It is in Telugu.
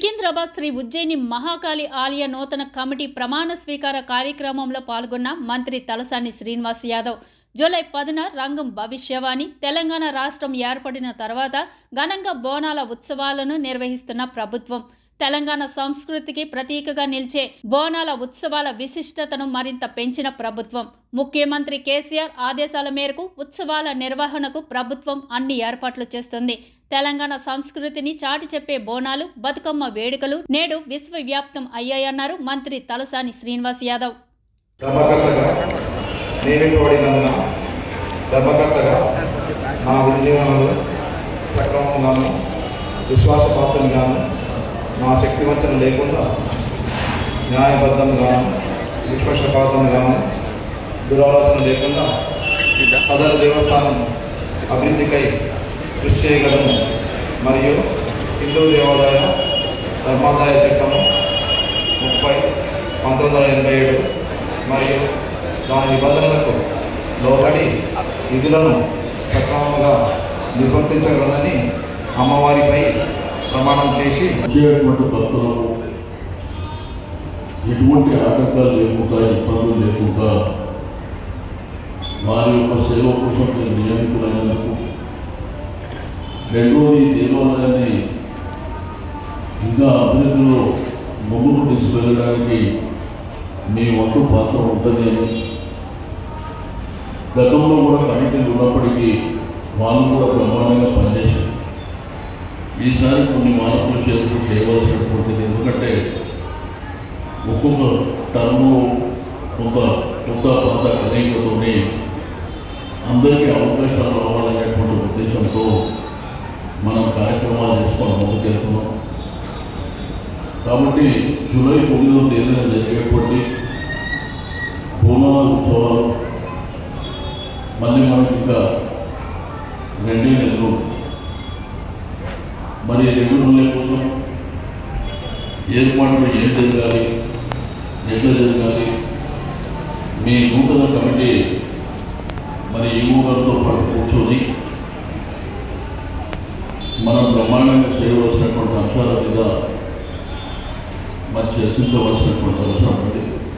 సికింద్రాబాద్ శ్రీ ఉజ్జయిని మహాకాళి ఆలయ నూతన కమిటీ ప్రమాణ స్వీకార కార్యక్రమంలో పాల్గొన్న మంత్రి తలసాని శ్రీనివాస్ యాదవ్ జూలై 10న రంగం భవిష్యవాణి తెలంగాణ రాష్ట్రం ఏర్పడిన తర్వాత ఘనంగా బోనాల ఉత్సవాలను నిర్వహిస్తున్న ప్రభుత్వం తెలంగాణ సంస్కృతికి ప్రతీకగా నిలిచే బోనాల ఉత్సవాల విశిష్టతను మరింత పెంచిన ప్రభుత్వం ముఖ్యమంత్రి కేసీఆర్ ఆదేశాల మేరకు ఉత్సవాల నిర్వహణకు ప్రభుత్వం అన్ని ఏర్పాట్లు చేస్తుంది తెలంగాణ సంస్కృతిని చాటి చెప్పే బోనాలు బతుకమ్మ వేడుకలు నేడు విశ్వవ్యాప్తం అయ్యాయన్నారు మంత్రి తలసాని శ్రీనివాస్ యాదవ్. నా శక్తివంచన లేకుండా న్యాయబద్ధంగా నిష్పక్షపాతంగా దురాలోచన లేకుండా సదరు దేవస్థానం అభివృద్ధికై కృషి చేయగలను మరియు హిందూ దేవాదాయ ధర్మాదాయ చట్టం 30/1987 మరియు దాని నిబంధనలకు లోబడి విధులను సక్రమంగా నిర్వర్తించగలనని అమ్మవారిపై ప్రమాణం చేసి భక్తులకు ఎటువంటి ఆటంకాలు లేకుండా ఇబ్బందులు లేకుండా వారి యొక్క సేవ కోసం నియమితులైనందుకు రెండోది దేవాలయాన్ని ఇంకా అభివృద్ధిలో ముందుకు తీసుకెళ్ళడానికి మీ వంతు పాత్ర ఉంటుంది అని గతంలో కూడా కమిటీలు ఉన్నప్పటికీ వాళ్ళు కూడా బ్రహ్మాండంగా పనిచేశారు. ఈసారి కొన్ని మార్పులు చేయవలసినటువంటిది ఎందుకంటే ఒక్కొక్క టర్ము కొంత పాత కలయికతోనే అందరికీ అవకాశాలు రావాలనేటువంటి ఉద్దేశంతో మనం కార్యక్రమాలు చేసుకొని ముందుకెళ్తున్నాం. కాబట్టి జూలై 9వ తేదీన జరిగేటువంటి బోనాల ఉత్సవాలు మళ్ళీ మనకి ఇంకా 2 నెలలు మరి 2 నెలల కోసం ఏర్పాట్లు ఏం జరగాలి ఎట్లా జరగాలి మీ నూతన కమిటీ మరి ఈవో గారితో పాటు కూర్చొని మనం బ్రహ్మాండంగా చేయవలసినటువంటి అంశాల మీద మరి చర్చించవలసినటువంటి అవసరం ఉంది.